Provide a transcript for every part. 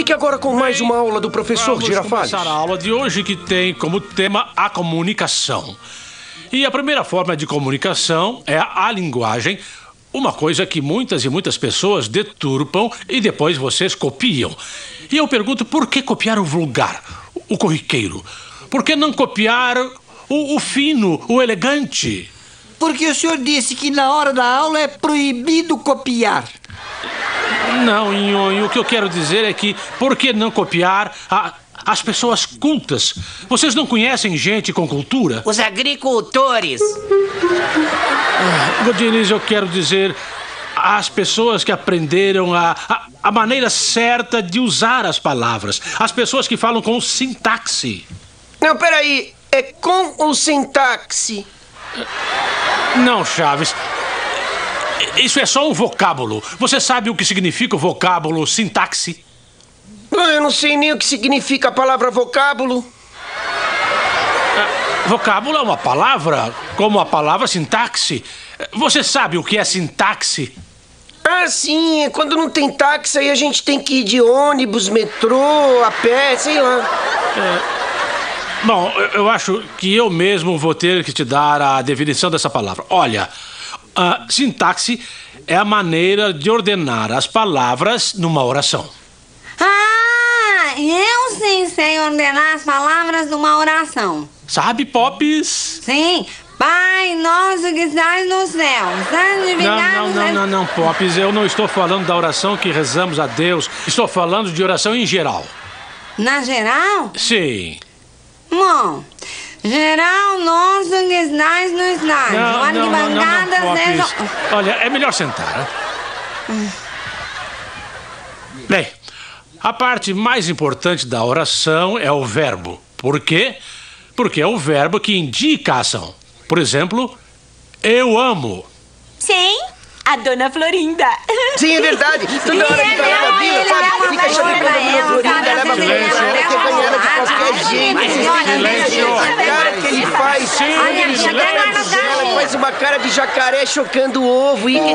Fique agora com mais uma aula do professor Girafales. Vamos começar a aula de hoje, que tem como tema a comunicação. E a primeira forma de comunicação é a linguagem, uma coisa que muitas e muitas pessoas deturpam e depois vocês copiam. E eu pergunto, por que copiar o vulgar, o corriqueiro? Por que não copiar o fino, o elegante? Porque o senhor disse que na hora da aula é proibido copiar. Não, Nhonho, o que eu quero dizer é que por que não copiar as pessoas cultas? Vocês não conhecem gente com cultura? Os agricultores. Godinez, eu quero dizer as pessoas que aprenderam a maneira certa de usar as palavras. As pessoas que falam com sintaxe. Não, peraí. É com ou sintaxe? Não, Chaves. Isso é só um vocábulo. Você sabe o que significa o vocábulo sintaxe? Eu não sei nem o que significa a palavra vocábulo. Vocábulo é uma palavra, como a palavra sintaxe. Você sabe o que é sintaxe? Ah, sim. Quando não tem táxi, aí a gente tem que ir de ônibus, metrô, a pé, sei lá. Bom, eu acho que eu mesmo vou ter que te dar a definição dessa palavra. Olha, a sintaxe é a maneira de ordenar as palavras numa oração. Ah, eu sim sei ordenar as palavras numa oração. Sabe, Pops? Sim. Pai nosso que estás no céu, santificado... Não, Pops. Eu não estou falando da oração que rezamos a Deus. Estou falando de oração em geral. Na geral? Sim. Bom, geral nosso que estás no estádio. Não, Pops. Olha, é melhor sentar. Bem, a parte mais importante da oração é o verbo. Por quê? Porque é o verbo que indica a ação. Por exemplo, eu amo. Sim, a Dona Florinda. Sim, é verdade. Toda hora que tá lá na vila, sabe? Fica chamando a Dona Florinda, leva pra ela, quer ganhar ela de qualquer jeito. Silêncio. A cara que ele faz. Ela faz uma cara de jacaré chocando o ovo e...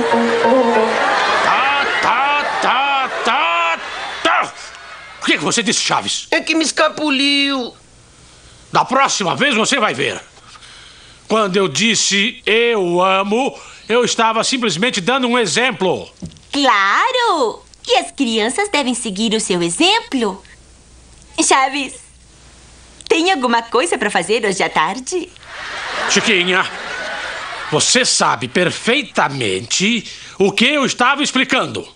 Tá. O que você disse, Chaves? É que me escapuliu. Da próxima vez você vai ver. Quando eu disse eu amo, eu estava simplesmente dando um exemplo. Claro! E as crianças devem seguir o seu exemplo. Chaves, tem alguma coisa para fazer hoje à tarde? Chiquinha, você sabe perfeitamente o que eu estava explicando.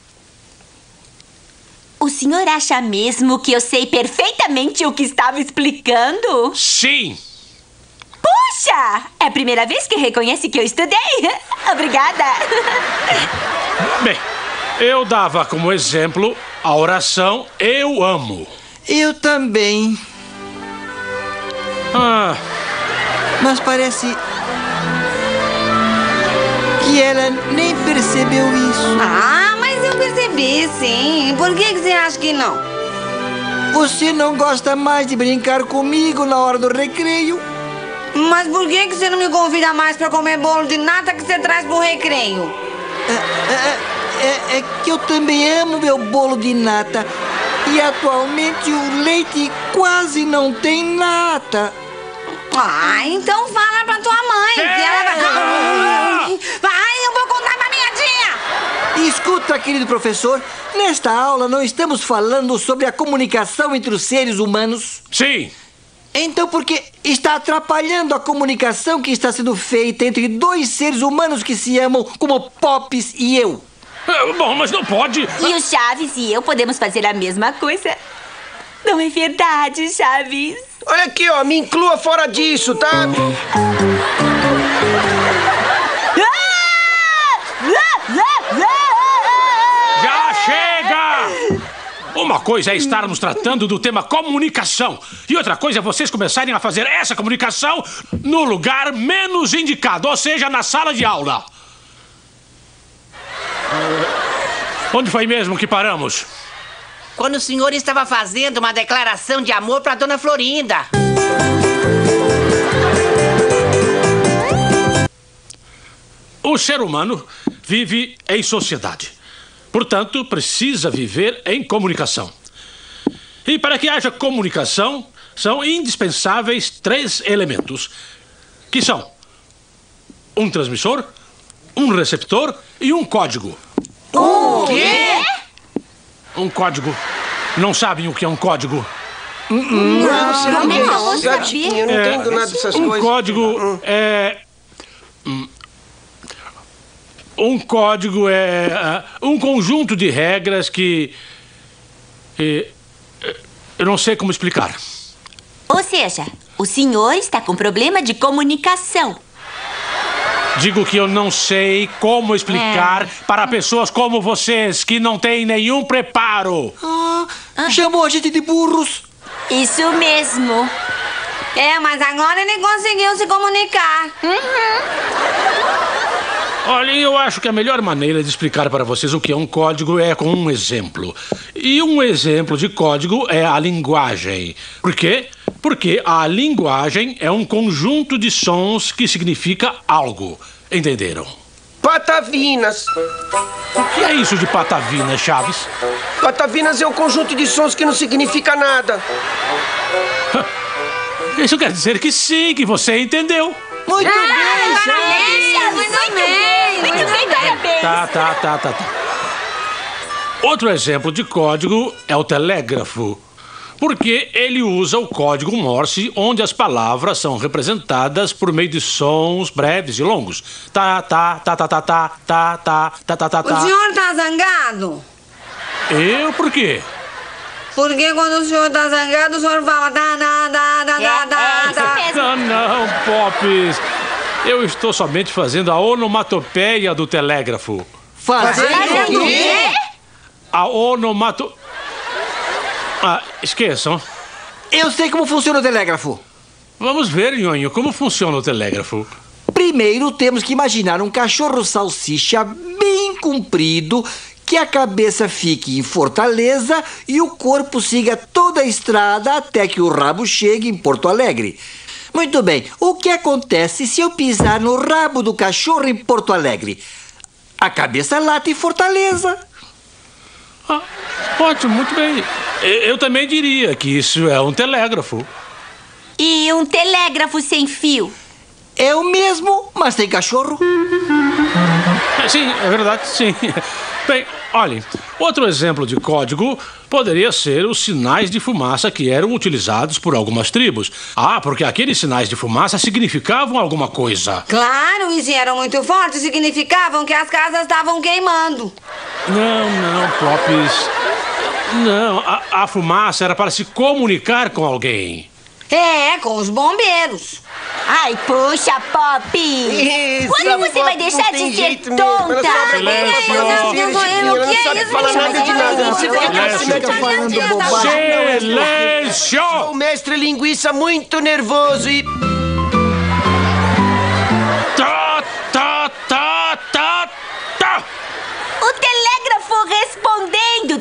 O senhor acha mesmo que eu sei perfeitamente o que estava explicando? Sim. Puxa! É a primeira vez que reconhece que eu estudei. Obrigada. Bem, eu dava como exemplo a oração eu amo. Eu também. Mas parece que ela nem percebeu isso. Ah, mas eu percebi, sim. Por que você acha que não? Você não gosta mais de brincar comigo na hora do recreio? Mas por que você não me convida mais pra comer bolo de nata que você traz pro recreio? É que eu também amo meu bolo de nata. E atualmente o leite quase não tem nata. Ah, então fala pra tua mãe. Que ela vai... eu vou contar pra minha tia. Escuta, querido professor. Nesta aula não estamos falando sobre a comunicação entre os seres humanos? Sim. Então por que está atrapalhando a comunicação que está sendo feita entre dois seres humanos que se amam, como Pops e eu? Bom, mas não pode. E o Chaves e eu podemos fazer a mesma coisa. Não é verdade, Chaves? Olha aqui, ó, me inclua fora disso, tá? Já chega! Uma coisa é estarmos tratando do tema comunicação. E outra coisa é vocês começarem a fazer essa comunicação no lugar menos indicado, ou seja, na sala de aula. Onde foi mesmo que paramos? Quando o senhor estava fazendo uma declaração de amor para Dona Florinda. O ser humano vive em sociedade. Portanto, precisa viver em comunicação. E para que haja comunicação, são indispensáveis 3 elementos, que são um transmissor, um receptor e um código. O quê? Um código. Não sabem o que é um código? Não, Chiquinho, eu não entendo nada dessas coisas. Um código é... Um código é um conjunto de regras que... eu não sei como explicar. Ou seja, o senhor está com problema de comunicação. Digo que eu não sei como explicar para pessoas como vocês, que não têm nenhum preparo. Chamou a gente de burros. Isso mesmo. Mas agora ele conseguiu se comunicar. Olhem, eu acho que a melhor maneira de explicar para vocês o que é um código é com um exemplo. E um exemplo de código é a linguagem. Por quê? Porque a linguagem é um conjunto de sons que significa algo. Entenderam? Patavinas. O que é isso de patavina, Chaves? Patavinas é um conjunto de sons que não significa nada. Isso quer dizer que sim, que você entendeu. Muito bem, Chaves. Muito bem, parabéns. Tá. Outro exemplo de código é o telégrafo. Porque ele usa o código Morse, onde as palavras são representadas por meio de sons breves e longos. Tá. O senhor tá zangado? Eu? Por quê? Porque quando o senhor tá zangado, o senhor fala Não, Pops. Eu estou somente fazendo a onomatopeia do telégrafo. Fazendo o quê? A esqueçam. Eu sei como funciona o telégrafo. Vamos ver, Nhonho, como funciona o telégrafo. Primeiro, temos que imaginar um cachorro salsicha bem comprido, que a cabeça fique em Fortaleza e o corpo siga toda a estrada até que o rabo chegue em Porto Alegre. Muito bem, o que acontece se eu pisar no rabo do cachorro em Porto Alegre? A cabeça late em Fortaleza. Ótimo, muito bem. Eu também diria que isso é um telégrafo. E um telégrafo sem fio? É o mesmo, mas tem cachorro. Sim, é verdade, sim. Bem, olhem, outro exemplo de código poderia ser os sinais de fumaça que eram utilizados por algumas tribos. Porque aqueles sinais de fumaça significavam alguma coisa. Claro, e se eram muito fortes, significavam que as casas estavam queimando. Não, Pops. Não, a fumaça era para se comunicar com alguém. Com os bombeiros. Ai, puxa, Pop! Isso, Quando você vai deixar de ser tonta? Silêncio! O mestre linguiça muito nervoso e... O telégrafo respondendo.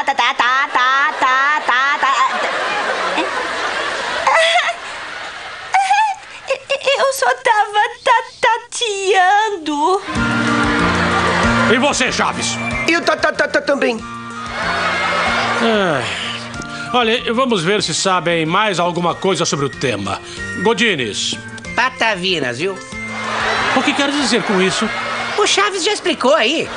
Eu só tava tateando. E você, Chaves? E o também. Olha, vamos ver se sabem mais alguma coisa sobre o tema. Godines. Patavinas, viu? O que quer dizer com isso? O Chaves já explicou aí.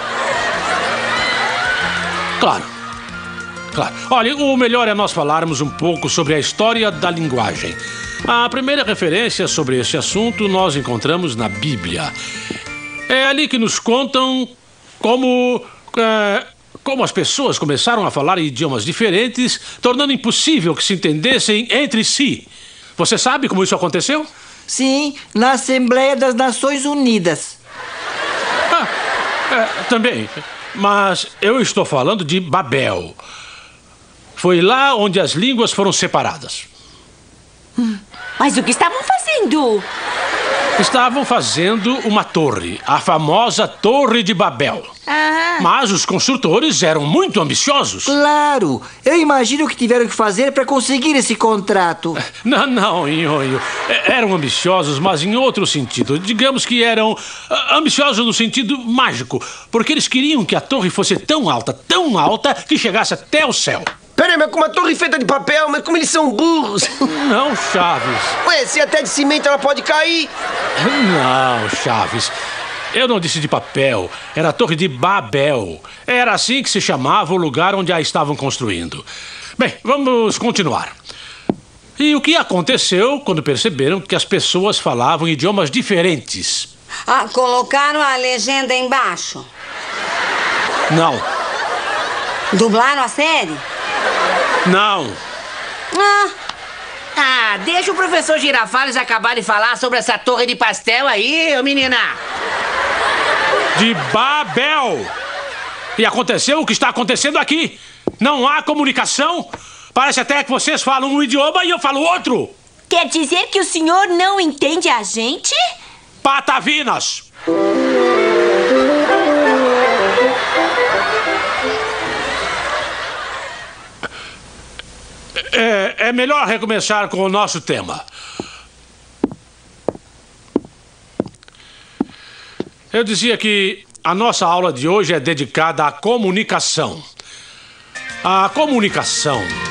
Claro. Olha, o melhor é nós falarmos um pouco sobre a história da linguagem. A primeira referência sobre esse assunto nós encontramos na Bíblia. É ali que nos contam como as pessoas começaram a falar idiomas diferentes, tornando impossível que se entendessem entre si. Você sabe como isso aconteceu? Sim, na Assembleia das Nações Unidas. Também. Mas eu estou falando de Babel. Foi lá onde as línguas foram separadas. Mas o que estavam fazendo? Estavam fazendo uma torre, a famosa Torre de Babel. Mas os construtores eram muito ambiciosos. Claro! Eu imagino o que tiveram que fazer para conseguir esse contrato. Não, Nhonho. Eram ambiciosos, mas em outro sentido. Digamos que eram ambiciosos no sentido mágico. Porque eles queriam que a torre fosse tão alta, que chegasse até o céu. Peraí, mas com uma torre feita de papel, mas como eles são burros. Não, Chaves. Ué, se até de cimento ela pode cair. Não, Chaves. Eu não disse de papel, era a Torre de Babel. Era assim que se chamava o lugar onde a estavam construindo. Bem, vamos continuar. E o que aconteceu quando perceberam que as pessoas falavam idiomas diferentes? Colocaram a legenda embaixo? Não. Dublaram a série? Não. Deixa o professor Girafales acabar de falar sobre essa torre de pastel aí, ô menina. De Babel. E aconteceu o que está acontecendo aqui. Não há comunicação. Parece até que vocês falam um idioma e eu falo outro. Quer dizer que o senhor não entende a gente? Patavinas. É melhor recomeçar com o nosso tema. Eu dizia que a nossa aula de hoje é dedicada à comunicação. A comunicação